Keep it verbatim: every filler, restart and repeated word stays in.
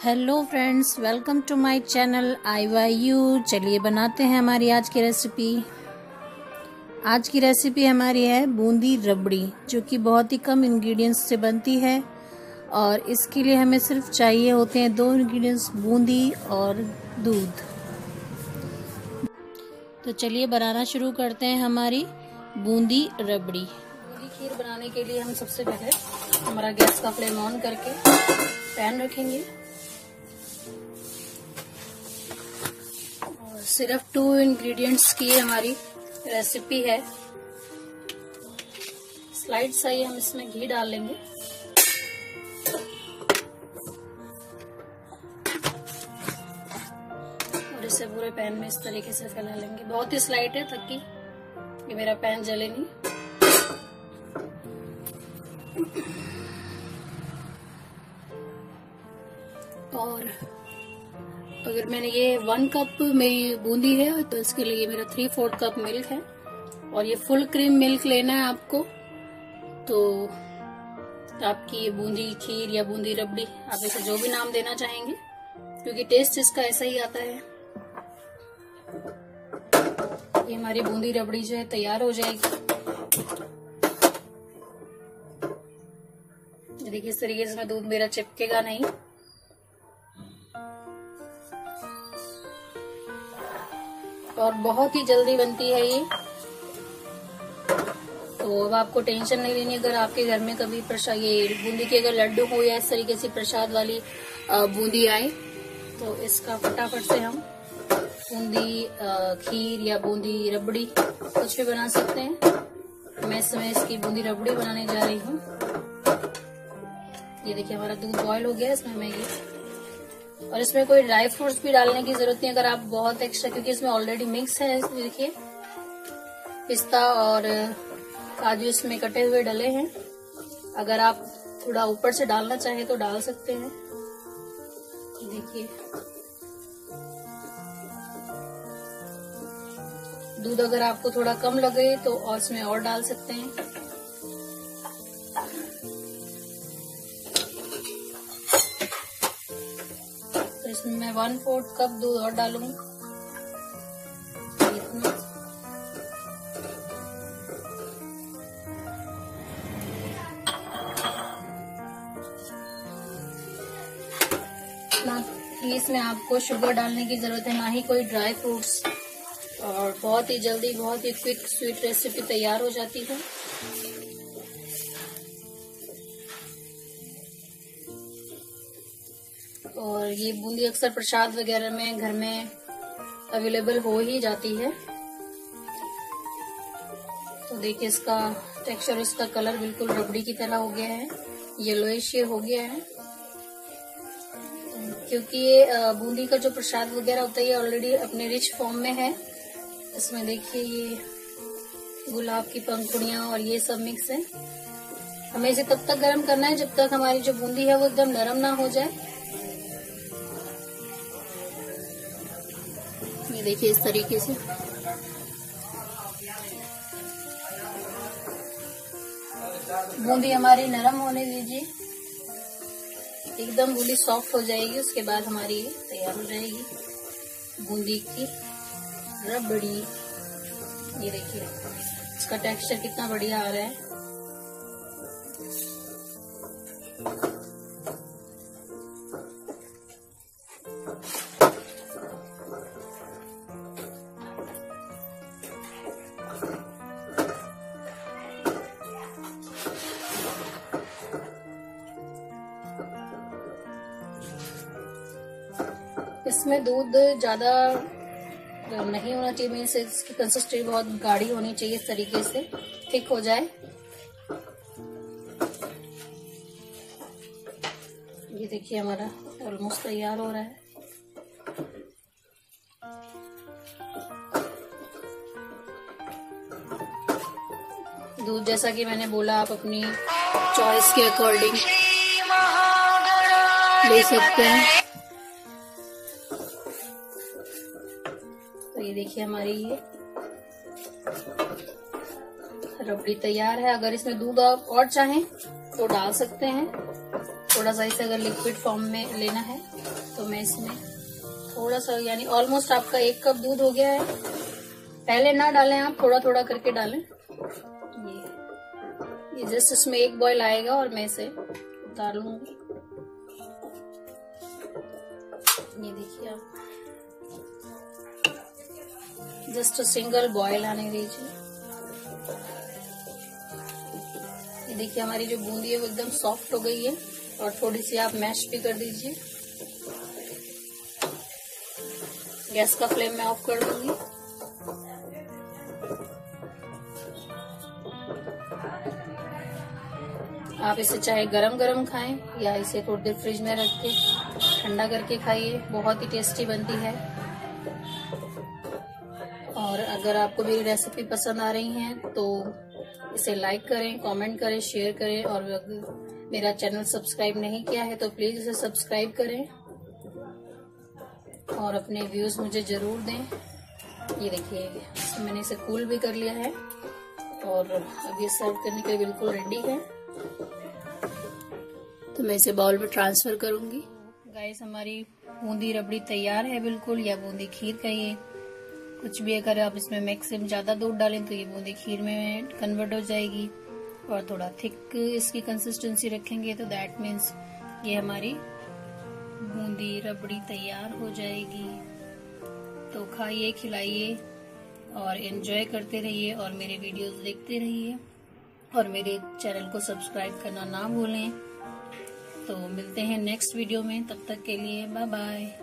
Hello friends, welcome to my channel I Y U. चलिए बनाते हैं हमारी आज की रेसिपी। आज की रेसिपी हमारी है बूंदी रबड़ी, जो कि बहुत ही कम इंग्रेडिएंट्स से बनती है और इसके लिए हमें सिर्फ चाहिए होते हैं दो इंग्रेडिएंट्स, बूंदी और दूध। तो चलिए बनाना शुरू करते हैं हमारी बूंदी रबड़ी। बूंदी खीर बनाने के लिए हम सबसे पहले हमारा गैस का फ्लेम ऑन करके पैन रखेंगे। सिर्फ टू इंग्रेडिएंट्स की हमारी रेसिपी है। स्लाइड सा ही हम इसमें घी डाल लेंगे। और इसे पूरे पैन में इस तरीके से फैला लेंगे। बहुत ही स्लाइड है ताकि ये मेरा पैन जले नहीं। और अगर मैंने ये वन कप मेरी बूंदी है तो इसके लिए मेरा थ्री फोर्थ कप मिल्क है। और ये फुल क्रीम मिल्क लेना है आपको। तो आपकी ये बूंदी खीर या बूंदी रबड़ी, आप इसे जो भी नाम देना चाहेंगे, क्योंकि टेस्ट इसका ऐसा ही आता है। ये हमारी बूंदी रबड़ी जो है तैयार हो जाएगी। देखिए इस तरीके से दूध मेरा चिपकेगा नहीं। और बहुत ही जल्दी बनती है ये। तो अब आपको टेंशन नहीं लेनी। अगर आपके घर में कभी प्रसाद, ये बूंदी के अगर लड्डू हो या इस तरीके से प्रसाद वाली बूंदी आए, तो इसका फटाफट से हम बूंदी खीर या बूंदी रबड़ी कुछ भी बना सकते हैं। मैं इस समय इसकी बूंदी रबड़ी बनाने जा रही हूँ। ये देखिए हमारा दूध बॉयल हो गया। इसमें मैं ये और इसमें कोई ड्राई फ्रूट्स भी डालने की जरूरत नहीं। अगर आप बहुत एक्स्ट्रा, क्योंकि इसमें ऑलरेडी मिक्स है, इसमें देखिए पिस्ता और काजू इसमें कटे हुए डले हैं। अगर आप थोड़ा ऊपर से डालना चाहें तो डाल सकते हैं। देखिए दूध अगर आपको थोड़ा कम लगे तो और इसमें और डाल सकते हैं। इसमें मैं वन फोर्थ कप दूध और डालूंगी। इतना ही इसमें आपको शुगर डालने की जरूरत है, ना ही कोई ड्राई फ्रूट्स। और बहुत ही जल्दी, बहुत ही क्विक स्वीट रेसिपी तैयार हो जाती है। और ये बूंदी अक्सर प्रसाद वगैरह में घर में अवेलेबल हो ही जाती है। तो देखिए इसका टेक्सचर, इसका कलर बिल्कुल रबड़ी की तरह हो गया है, येलोइश ये हो गया है। क्योंकि ये बूंदी का जो प्रसाद वगैरह होता है ये ऑलरेडी अपने रिच फॉर्म में है। इसमें देखिए ये गुलाब की पंखुड़ियां और ये सब मिक्स है। हमें इसे तब तक गर्म करना है जब तक हमारी जो बूंदी है वो एकदम नरम ना हो जाए। ये देखिए इस तरीके से बूंदी हमारी नरम होने दीजिए, एकदम बूंदी सॉफ्ट हो जाएगी। उसके बाद हमारी ये तैयार हो जाएगी बूंदी की रबड़ी। ये देखिए इसका टेक्सचर कितना बढ़िया आ रहा है। इसमें दूध ज्यादा नहीं होना चाहिए, मीन्स इसकी कंसिस्टेंसी बहुत गाढ़ी होनी चाहिए, इस तरीके से थिक हो जाए। ये देखिए हमारा ऑलमोस्ट तैयार हो रहा है। दूध जैसा कि मैंने बोला, आप अपनी चॉइस के अकॉर्डिंग ले सकते हैं। तो ये देखिए हमारी ये रबड़ी तैयार है। अगर इसमें दूध आप और चाहें तो डाल सकते हैं। थोड़ा सा इसे अगर लिक्विड फॉर्म में लेना है तो मैं इसमें थोड़ा सा, यानी ऑलमोस्ट आपका एक कप दूध हो गया है। पहले ना डालें आप, थोड़ा थोड़ा करके डालें। ये ये जस्ट इसमें एक बॉईल आएगा और मैं इसे उतार लूंगी। ये देखिए आप, जस्ट सिंगल बॉईल आने दीजिए। ये देखिए हमारी जो बूंदी है वो एकदम सॉफ्ट हो गई है। और थोड़ी सी आप मैश भी कर दीजिए। गैस का फ्लेम मैं ऑफ कर दूंगी। आप इसे चाहे गरम गरम खाएं या इसे थोड़ी देर फ्रिज में रख के ठंडा करके खाइए, बहुत ही टेस्टी बनती है। और अगर आपको मेरी रेसिपी पसंद आ रही है तो इसे लाइक करें, कमेंट करें, शेयर करें। और अगर मेरा चैनल सब्सक्राइब नहीं किया है तो प्लीज इसे सब्सक्राइब करें और अपने व्यूज मुझे जरूर दें। ये देखिए मैंने इसे कूल भी कर लिया है और अब ये सर्व करने के लिए बिल्कुल रेडी है। तो मैं इसे बाउल में ट्रांसफर करूंगी। गाइस हमारी बूंदी रबड़ी तैयार है बिल्कुल, या बूंदी खीर कहिए कुछ भी। अगर आप इसमें मैक्सिमम ज्यादा दूध डालें तो ये बूंदी खीर में कन्वर्ट हो जाएगी। और थोड़ा थिक इसकी कंसिस्टेंसी रखेंगे तो दैट मीन्स ये हमारी बूंदी रबड़ी तैयार हो जाएगी। तो खाइए, खिलाइए और एंजॉय करते रहिए और मेरे वीडियोस देखते रहिए और मेरे चैनल को सब्सक्राइब करना ना भूलें। तो मिलते हैं नेक्स्ट वीडियो में, तब तक के लिए बाय बाय।